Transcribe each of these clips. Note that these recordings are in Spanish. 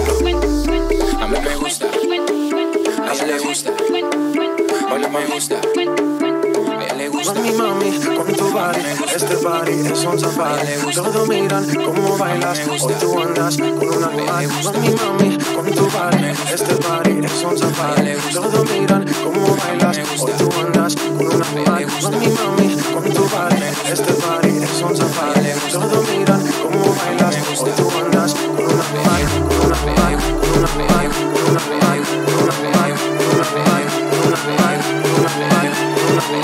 A mí me gusta, a ella le gusta, hola me gusta, a ella le gusta. Mami, mami, con tu body, este party es un safari. Todos miran cómo bailas, hoy tú andas con una mujer. Mami, mami, con tu body, este party es un safari. Todos miran cómo bailas, hoy tú andas con una mujer. Mami, mami, con tu body, este party es un safari. Todos miran cómo bailas, hoy tú andas con una mujer, con una mujer, con una mujer, con una mujer, con una mujer, con una mujer, con una mujer, con una mujer, con una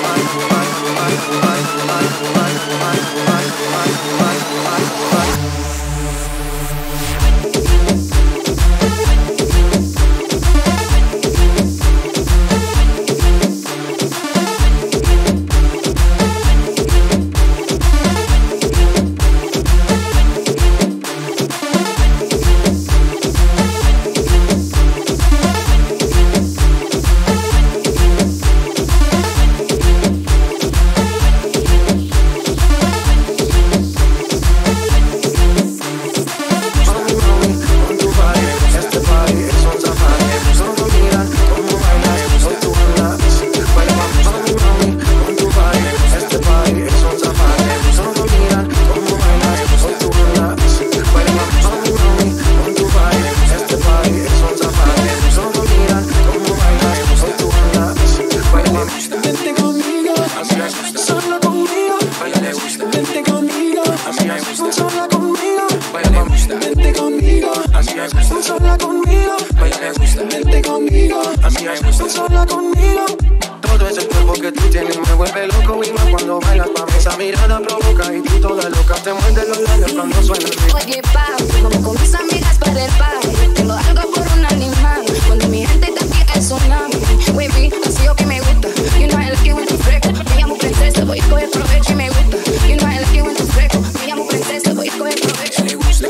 sola conmigo. Todo ese cuerpo que tú tienes me vuelve loco. Y más cuando bailas pa' mí, esa mirada provoca. Y tú toda loca te muerde los labios cuando suena el beat. Oye, pa, como con mis amigas para el party. Tengo algo por un animal. Cuando mi gente te pide el tsunami. Baby, así yo que me gusta. You know I like it when tu freco. Me llamo princesa, voy a coger provecho y me gusta. You know I like it when tu freco. Me llamo princesa, voy a coger provecho. Le gusta,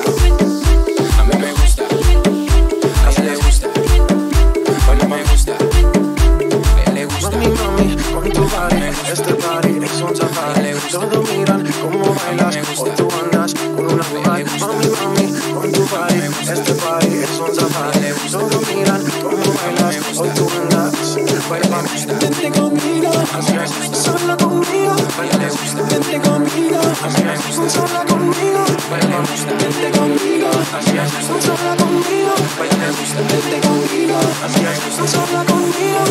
a mí me gusta, a ella le gusta, hola me gusta, a ella le gusta. Mami, mami, con tu body, este party es un safari. Todos miran cómo bailas, hoy tú andas con una mujer. Mami, mami, con tu body, este party es un safari. Todos miran cómo bailas, hoy tú andas. Vente conmigo, sola conmigo. Vente conmigo, sola conmigo. Vente conmigo, sola conmigo. Vente conmigo, sola conmigo.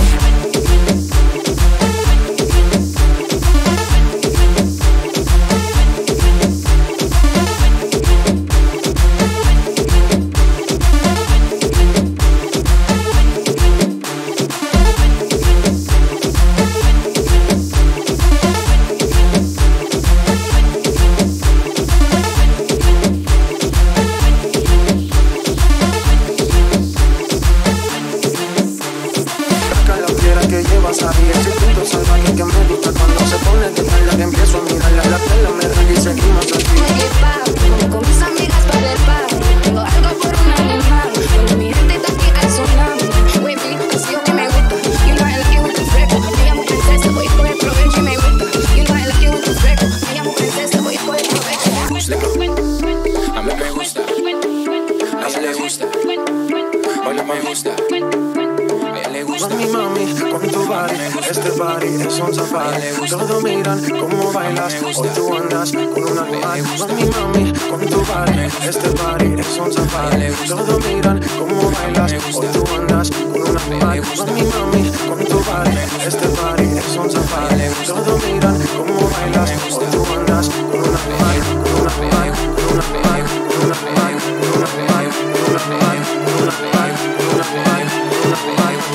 Que llevas ahí, ese punto salvaje que me gusta cuando se pone de espalda, que empiezo a mirarla, la tela me da y seguimos aquí. Oye, pa, como con mis amigas para el party. Tengo algo por un animal. Cuando mi gente te pide el tsunami. Baby, así yo que me gusta. You know I like it when tu freco. Me llamo princesa, voy a coger provecho y me gusta. You know I like it when tu freco. Me llamo princesa, voy a coger provecho. A mí me gusta, a ella le gusta, hola me gusta, a ella le gusta. Mami, mami, con tu body, este party es un safari. Todos miran cómo bailas, hoy tú andas con una mujer. Mami, mami, con tu body, este party es un safari. Todos miran cómo bailas, hoy tú andas con una mujer. Mami, mami, con tu body, este party es un safari. Todos miran cómo bailas, hoy tú andas con una mujer, con una mujer, con una mujer, con una mujer, con una mujer, con una mujer, con una mujer, con una mujer, con una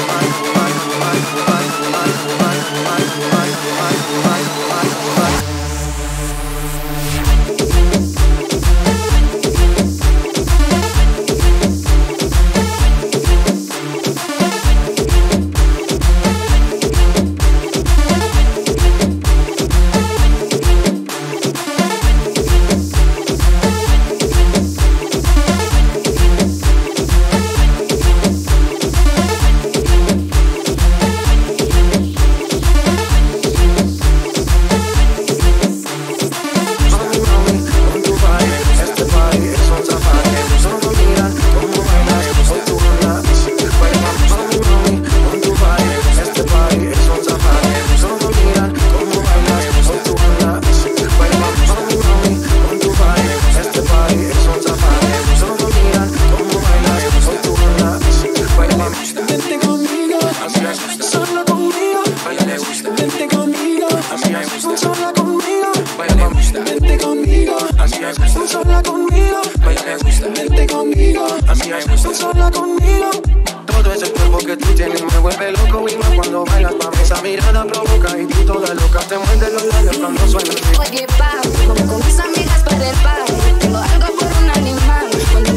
mujer. días. Estás sola conmigo. Todo ese cuerpo que tú tienes me vuelve loco. Y más cuando bailas pa' mí. Esa mirada provoca y tú toda loca te muerde los labios cuando suena. Oye, papi, como con mis amigas para el party. Tengo algo por un animal. Cuando